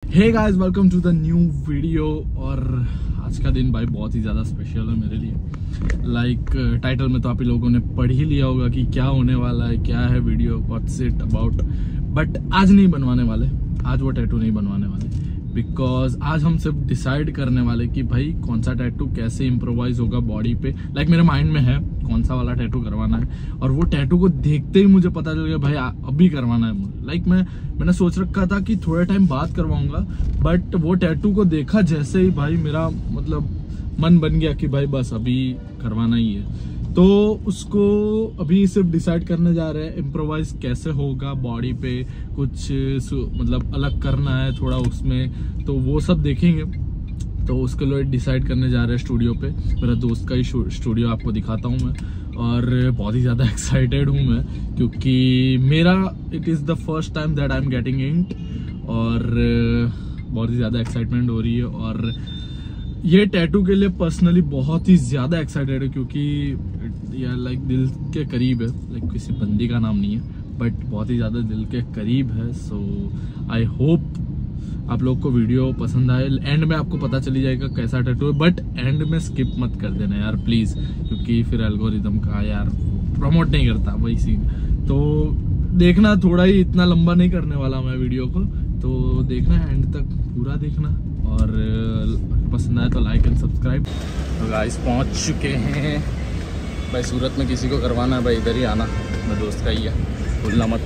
Hey guys, welcome to the new video. और आज का दिन भाई बहुत ही ज़्यादा स्पेशल है मेरे लिए। टाइटल में तो आप ही लोगों ने पढ़ ही लिया होगा कि क्या होने वाला है, क्या है video, what's it about. But आज नहीं बनवाने वाले, आज वो टैटू नहीं बनवाने वाले, बिकॉज आज हम सिर्फ डिसाइड करने वाले कि भाई कौन सा टैटू कैसे इम्प्रोवाइज होगा बॉडी पे। मेरे माइंड में है कौन सा वाला टैटू करवाना है, और वो टैटू को देखते ही मुझे पता चल गया भाई अभी करवाना है मुझे। मैंने सोच रखा था कि थोड़े टाइम बाद करवाऊंगा, बट वो टैटू को देखा जैसे ही भाई मेरा मन बन गया कि भाई बस अभी करवाना ही है। तो उसको अभी सिर्फ डिसाइड करने जा रहे हैं इम्प्रोवाइज कैसे होगा बॉडी पे, कुछ अलग करना है थोड़ा उसमें, तो वो सब देखेंगे। तो उसके लिए डिसाइड करने जा रहे हैं स्टूडियो पे। मेरा दोस्त का ही स्टूडियो आपको दिखाता हूँ मैं, और बहुत ही ज़्यादा एक्साइटेड हूँ मैं, क्योंकि मेरा it is the first time that I am getting it, और बहुत ही ज़्यादा एक्साइटमेंट हो रही है। और ये टैटू के लिए पर्सनली बहुत ही ज़्यादा एक्साइटेड है, क्योंकि यार दिल के करीब है। किसी बंदी का नाम नहीं है, बट बहुत ही ज़्यादा दिल के करीब है। सो आई होप आप लोग को वीडियो पसंद आए। एंड में आपको पता चली जाएगा कैसा टैटू है, बट एंड में स्किप मत कर देना यार प्लीज़, क्योंकि फिर एल्गोरिदम का यार प्रमोट नहीं करता वही सीन। तो देखना, थोड़ा ही, इतना लंबा नहीं करने वाला मैं वीडियो को, तो देखना एंड तक पूरा देखना, और पसंद आए तो लाइक एंड सब्सक्राइब। तो गाइस पहुंच चुके हैं भाई। सूरत में किसी को करवाना है भाई इधर ही आना, मेरे दोस्त का ही है, भूलना मत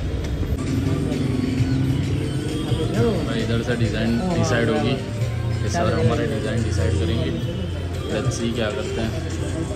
भाई। इधर से डिज़ाइन डिसाइड होगी, इस बार हमारे डिज़ाइन डिसाइड करेंगे। लेट्स सी क्या करते हैं।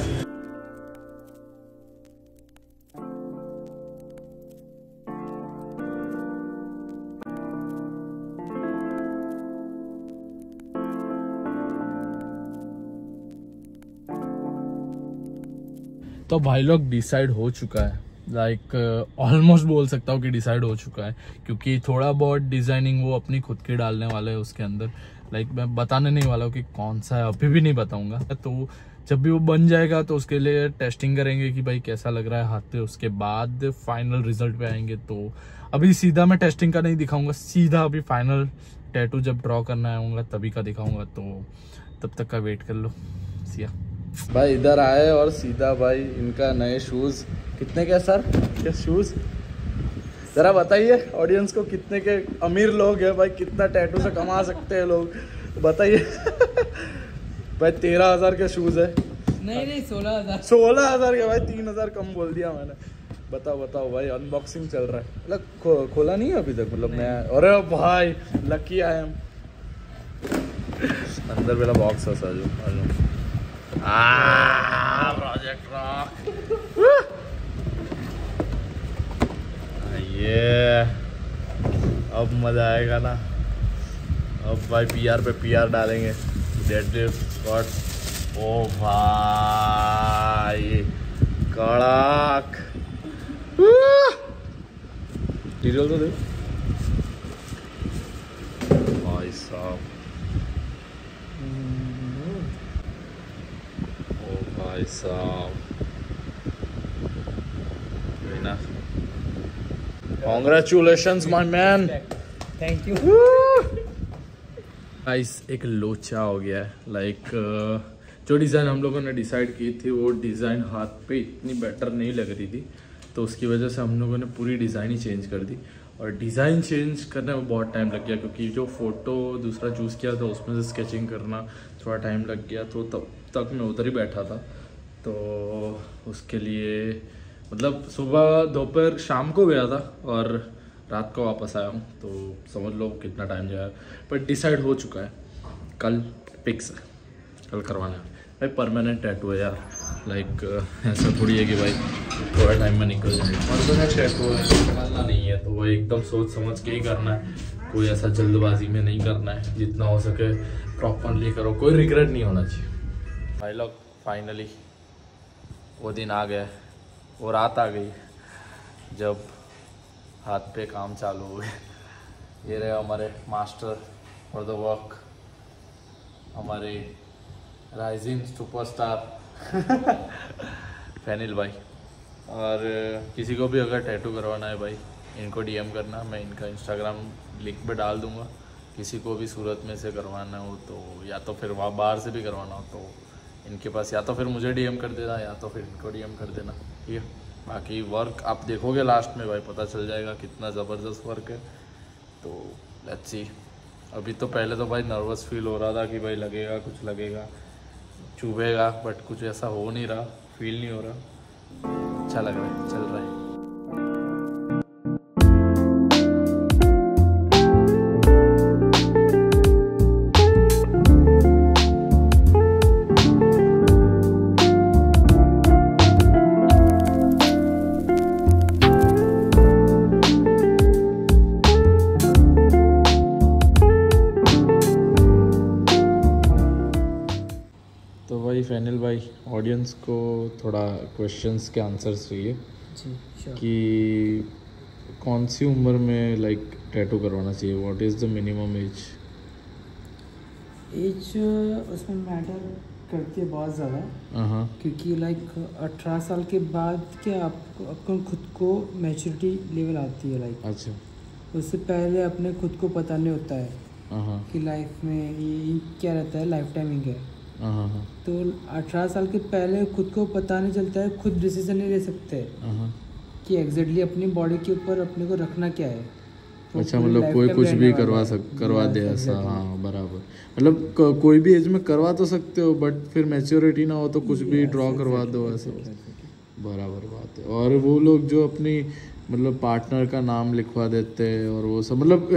तो भाई लोग डिसाइड हो चुका है, ऑलमोस्ट बोल सकता हूँ कि डिसाइड हो चुका है, क्योंकि थोड़ा बहुत डिजाइनिंग वो अपनी खुद की डालने वाले है उसके अंदर। मैं बताने नहीं वाला हूँ कि कौन सा है, अभी भी नहीं बताऊंगा। तो जब भी वो बन जाएगा तो उसके लिए टेस्टिंग करेंगे कि भाई कैसा लग रहा है हाथ पे, उसके बाद फाइनल रिजल्ट पे आएंगे। तो अभी सीधा मैं टेस्टिंग का नहीं दिखाऊंगा, सीधा अभी फाइनल टैटू जब ड्रॉ करना आऊंगा तभी का दिखाऊंगा। तो तब तक का वेट कर लो। सिया भाई इधर आए और सीधा भाई इनका नए शूज कितने के सर, क्या शूज जरा बताइए ऑडियंस को, कितने के अमीर लोग हैं भाई, कितना टैटू से कमा सकते हैं लोग, बताइए। भाई 13,000 के शूज है। नहीं 16,000 के भाई, 3,000 कम बोल दिया मैंने। बताओ भाई, अनबॉक्सिंग चल रहा है। खोला नहीं है अभी तक, मैं, अरे भाई लकी आई एम। अंदर मेरा बॉक्स है सर, प्रोजेक्ट रॉक। ये अब मजा आएगा ना। अब भाई पीआर पे पीआर डालेंगे, डेडलिफ्ट, स्क्वाट। ओ भाई कड़क, डिटेल तो दे भाई साहब। भाई साहब congratulations my man, thank you guys. एक लोचा हो गया है। जो डिज़ाइन हम लोगों ने डिसाइड की थी, वो डिज़ाइन हाथ पे इतनी बेटर नहीं लग रही थी, तो उसकी वजह से हम लोगों ने पूरी डिज़ाइन ही चेंज कर दी। और डिज़ाइन चेंज करने में बहुत टाइम लग गया, क्योंकि जो फ़ोटो दूसरा चूज़ किया था उसमें से स्केचिंग करना थोड़ा टाइम लग गया। तो तब तक मैं उधर ही बैठा था, तो उसके लिए सुबह दोपहर शाम को गया था और रात को वापस आया हूँ, तो समझ लो कितना टाइम जाएगा। पर डिसाइड हो चुका है, कल फिक्स है, कल करवाना है भाई। परमानेंट टैटू है यार, ऐसा थोड़ी है कि भाई थोड़ा टाइम में निकल जाए। परमानेंट टैटू है, निकालना नहीं है, तो वो एकदम सोच समझ के ही करना है। कोई ऐसा जल्दबाजी में नहीं करना है, जितना हो सके प्रॉपरली करो, कोई रिग्रेट नहीं होना चाहिए। भाई लोग फाइनली वो दिन आ गया, वो रात आ गई जब हाथ पे काम चालू हो गया। ये रहे हमारे मास्टर फॉर द वर्क, हमारे राइजिंग सुपरस्टार फैनिल भाई। और किसी को भी अगर टैटू करवाना है भाई, इनको डीएम करना, मैं इनका इंस्टाग्राम लिंक पे डाल दूंगा, किसी को भी सूरत में से करवाना हो तो, या तो फिर वहाँ बाहर से भी करवाना हो तो इनके पास या तो फिर मुझे डीएम कर देना या तो फिर इनको डीएम कर देना, ठीक है। बाकी वर्क आप देखोगे लास्ट में भाई, पता चल जाएगा कितना ज़बरदस्त वर्क है। तो लेट्स सी। अभी तो पहले तो भाई नर्वस फील हो रहा था कि भाई लगेगा, कुछ लगेगा, चुभेगा, बट कुछ ऐसा हो नहीं रहा, फील नहीं हो रहा, अच्छा लग रहा है, चल रहा है। तो भाई फैनिल भाई, ऑडियंस को थोड़ा क्वेश्चंस के आंसर्स चाहिए जी कि कौन सी उम्र में लाइक टैटू करवाना चाहिए, what is the minimum age? Age उसमें मैटर करती है बहुत ज़्यादा, क्योंकि लाइक 18 साल के बाद क्या आपको खुद को मैच्योरिटी लेवल आती है लाइक। अच्छा। उससे पहले अपने खुद को पता नहीं होता है कि लाइफ में ये क्या रहता है, लाइफ टाइमिंग है। तो 18 साल के पहले खुद को पता नहीं चलता है, खुद डिसीजन नहीं ले सकते कि एग्जैक्टली अपनी बॉडी के ऊपर अपने को रखना क्या है। तो अच्छा, मतलब कोई कुछ भी करवा दे ऐसा? हाँ बराबर, मतलब कोई भी एज में करवा तो सकते हो, बट फिर मैच्योरिटी ना हो तो कुछ भी ड्रॉ करवा दो ऐसा। बराबर बात है। और वो लोग जो अपनी मतलब पार्टनर का नाम लिखवा देते हैं और वो सब, मतलब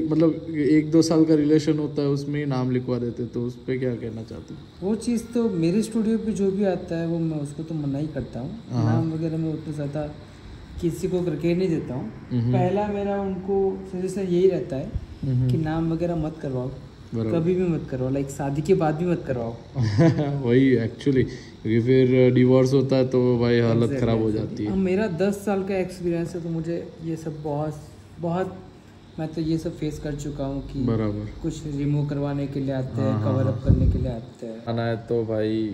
1-2 साल का रिलेशन होता है उसमें ही नाम लिखवा देते हैं, तो उस पर क्या कहना चाहते हो? वो चीज़ तो मेरे स्टूडियो पे जो भी आता है वो मैं उसको तो मना ही करता हूँ। नाम वगैरह मैं उतना ज़्यादा किसी को करके नहीं देता हूँ। पहला मेरा उनको सजेशन यही रहता है कि नाम वगैरह मत करवाओ, कभी भी मत करवाओ, लाइक शादी के बाद भी मत करवाओ। वही एक्चुअली, क्योंकि फिर डिवोर्स होता है तो भाई हालत ख़राब हो जाती है। मेरा 10 साल का एक्सपीरियंस है, तो मुझे ये सब बहुत मैं तो ये सब फेस कर चुका हूँ कि बराबर कुछ रिमूव करवाने के लिए आते हैं, कवर अप करने के लिए आते हैं। आना है तो भाई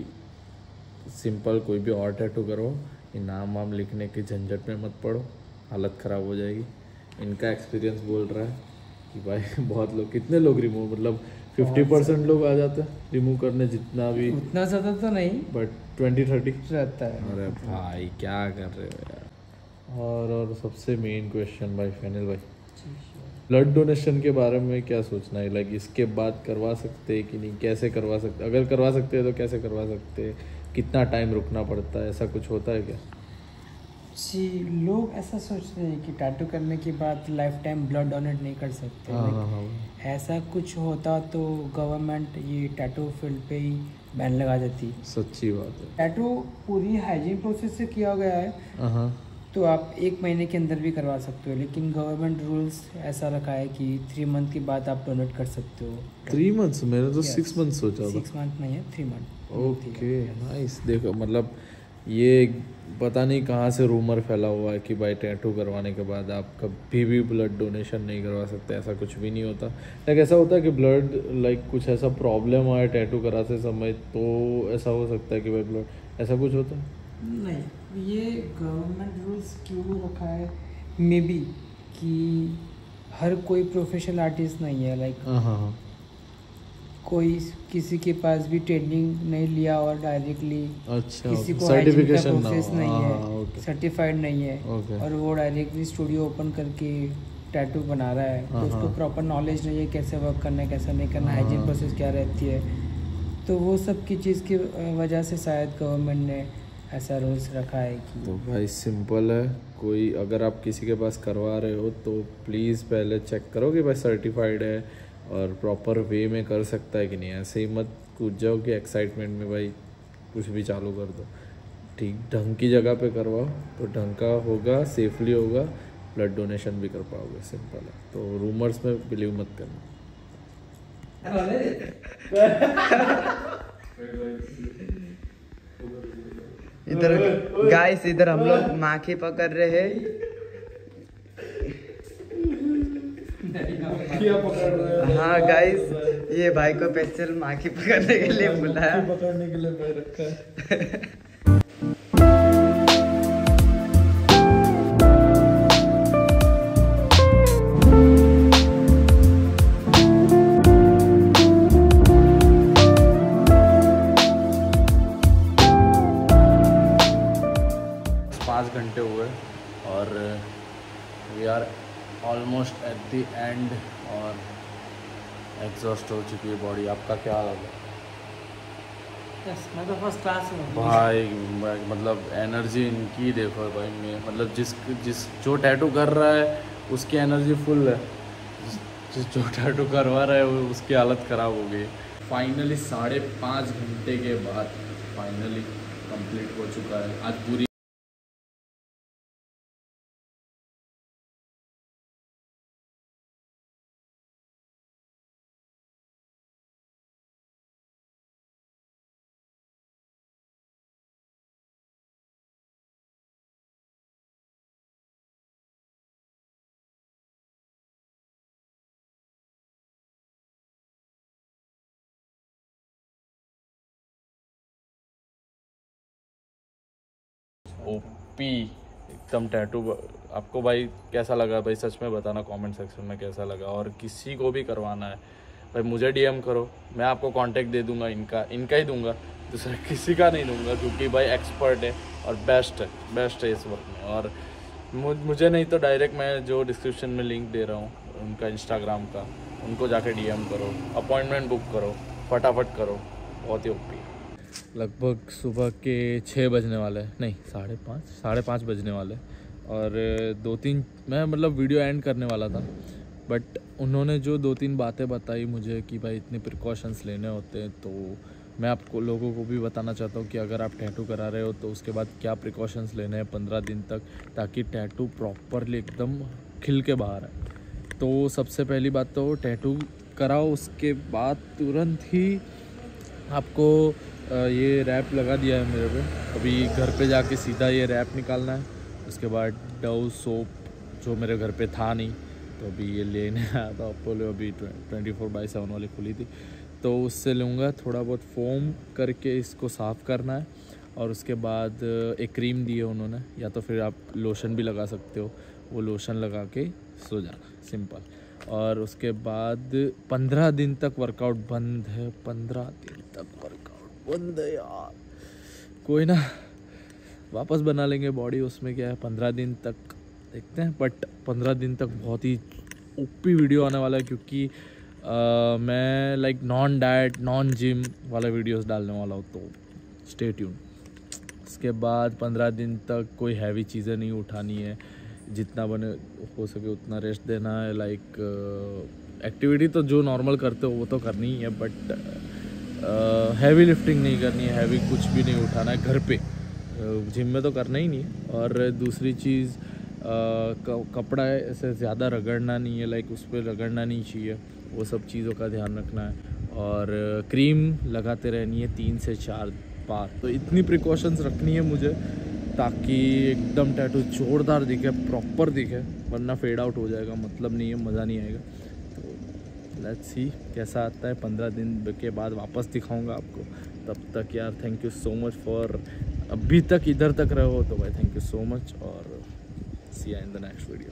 सिंपल कोई भी और टैटू करो, नाम वाम लिखने की झंझट में मत पड़ो, हालत ख़राब हो जाएगी। इनका एक्सपीरियंस बोल रहा है कि भाई बहुत लोग, कितने लोग रिमूव, मतलब 50% लोग आ जाते हैं रिमूव करने, जितना भी, उतना ज़्यादा तो नहीं, बट 20-30 रहता है। अरे भाई क्या कर रहे हो यार। और सबसे मेन क्वेश्चन भाई फैनिल भाई, ब्लड डोनेशन के बारे में क्या सोचना है? लाइक इसके बाद करवा सकते हैं कि नहीं, कैसे करवा सकते, अगर करवा सकते हैं तो कैसे करवा सकते हैं, कितना टाइम रुकना पड़ता है, ऐसा कुछ होता है क्या? जी, लोग ऐसा सोचते हैं कि टैटू करने के बाद लाइफ टाइम ब्लड डोनेट नहीं कर सकते। ऐसा कुछ होता तो गवर्नमेंट ये टैटू फील्ड पे ही बैन लगा देती। सच्ची बात है। टैटू पूरी हाइजीन प्रोसेस से किया गया है, तो आप 1 महीने के अंदर भी करवा सकते हो, लेकिन गवर्नमेंट रूल्स ऐसा रखा है कि 3 मंथ के बाद आप डोनेट कर सकते हो। 3 मंथ्स? मैंने तो 6 मंथ सोचा था। 6 मंथ नहीं है, 3 मंथ। Okay nice. देखो मतलब ये पता नहीं कहाँ से रूमर फैला हुआ है कि भाई टैटू करवाने के बाद आप कभी भी ब्लड डोनेशन नहीं करवा सकते, ऐसा कुछ भी नहीं होता। लाइक ऐसा होता है कि ब्लड लाइक कुछ ऐसा प्रॉब्लम आए टैटू कराते समय, तो ऐसा हो सकता है कि भाई ब्लड, ऐसा कुछ होता है? नहीं, ये गवर्नमेंट रूल्स क्यों रखा है, मे बी कि हर कोई प्रोफेशनल आर्टिस्ट नहीं है, लाइक कोई किसी के पास भी ट्रेनिंग नहीं लिया और डायरेक्टली, अच्छा, किसी को सर्टिफिकेशन प्रोसेस नहीं है, सर्टिफाइड नहीं है, और वो डायरेक्टली स्टूडियो ओपन करके टैटू बना रहा है, तो उसको प्रॉपर नॉलेज नहीं है कैसे वर्क करना है, कैसा नहीं करना, हाइजीन प्रोसेस क्या रहती है। तो वो सब की चीज़ की वजह से शायद गवर्नमेंट ने ऐसा रूल्स रखा है कि, तो भाई सिंपल है, कोई अगर आप किसी के पास करवा रहे हो तो प्लीज़ पहले चेक करो कि भाई सर्टिफाइड है और प्रॉपर वे में कर सकता है कि नहीं। ऐसे ही मत कूद जाओ कि एक्साइटमेंट में भाई कुछ भी चालू कर दो। ठीक ढंग की जगह पे करवाओ तो ढंग का होगा, सेफली होगा, ब्लड डोनेशन भी कर पाओगे, सिंपल है। तो रूमर्स में बिलीव मत करना। इधर गाइस, इधर हम लोग माखी पकड़ रहे हैं। हाँ गाइस, ये भाई को स्पेशल माखी पकड़ने के लिए बुलाया, पकड़ने के लिए मैं रखा है। बहुत ही एंड और एग्जॉस्ट हो चुकी है बॉडी। आपका क्या हाल है? यस, मैं तो फर्स्ट क्लास हूँ भाई। मतलब एनर्जी इनकी देखो भाई, मैं मतलब जिस जो टैटू कर रहा है उसकी एनर्जी फुल है, जो टैटू करवा रहा है उसकी हालत ख़राब हो गई। फाइनली 5.5 घंटे के बाद फाइनली कंप्लीट हो चुका है। आज पूरी ओपी एकदम टैटू। आपको भाई कैसा लगा भाई? सच में बताना कमेंट सेक्शन में कैसा लगा। और किसी को भी करवाना है भाई मुझे डीएम करो, मैं आपको कांटेक्ट दे दूंगा। इनका ही दूंगा, दूसरा किसी का नहीं दूंगा, क्योंकि भाई एक्सपर्ट है और बेस्ट है इस वर्क में। और मुझे नहीं तो डायरेक्ट मैं जो डिस्क्रिप्शन में लिंक दे रहा हूँ उनका इंस्टाग्राम का, उनको जाके डीएम करो, अपॉइंटमेंट बुक करो, फटाफट करो। बहुत ही ओपी। लगभग सुबह के 6 बजने वाले हैं, नहीं 5:30 बजने वाले। और 2-3 मैं मतलब वीडियो एंड करने वाला था, बट उन्होंने जो 2-3 बातें बताई मुझे कि भाई इतने प्रिकॉशंस लेने होते हैं, तो मैं आपको लोगों को भी बताना चाहता हूँ कि अगर आप टैटू करा रहे हो तो उसके बाद क्या प्रिकॉशंस लेने हैं 15 दिन तक, ताकि टैटू प्रॉपरली एकदम खिल के बाहर आए। तो सबसे पहली बात तो टैटू कराओ, उसके बाद तुरंत ही आपको ये रैप लगा दिया है मेरे पे। अभी घर पे जाके सीधा ये रैप निकालना है। उसके बाद डव सोप जो मेरे घर पे था नहीं, तो अभी ये लेने आया था अपोलो, अभी 24/7 वाली खुली थी, तो उससे लूँगा। थोड़ा बहुत फोम करके इसको साफ़ करना है। और उसके बाद एक क्रीम दी है उन्होंने, या तो फिर आप लोशन भी लगा सकते हो, वो लोशन लगा के सो जाना, सिंपल। और उसके बाद 15 दिन तक वर्कआउट बंद है। 15 दिन तक वर्कआउट बंद है यार। कोई ना, वापस बना लेंगे बॉडी, उसमें क्या है। 15 दिन तक देखते हैं, बट 15 दिन तक बहुत ही ओपी वीडियो आने वाला है, क्योंकि मैं like non diet non gym वाला वीडियोस डालने वाला हूँ, तो स्टे ट्यून। उसके बाद 15 दिन तक कोई हैवी चीज़ें नहीं उठानी है, जितना बने हो सके उतना रेस्ट देना है। लाइक एक्टिविटी तो जो नॉर्मल करते हो वो तो करनी ही है, बट हैवी लिफ्टिंग नहीं करनी है, हैवी कुछ भी नहीं उठाना है घर पे। जिम में तो करना ही नहीं है। और दूसरी चीज़, कपड़ा ऐसे ज़्यादा रगड़ना नहीं है, लाइक उस पर रगड़ना नहीं चाहिए, वो सब चीज़ों का ध्यान रखना है। और क्रीम लगाते रहनी है 3 से 4 बार। तो इतनी प्रिकॉशंस रखनी है मुझे, ताकि एकदम टैटू जोरदार दिखे, प्रॉपर दिखे, वरना फेड आउट हो जाएगा, मतलब नहीं है, मज़ा नहीं आएगा। तो लेट्स सी कैसा आता है। 15 दिन के बाद वापस दिखाऊंगा आपको। तब तक यार thank you so much for अभी तक इधर तक रहे हो, तो भाई थैंक यू सो मच, और see you in the next video.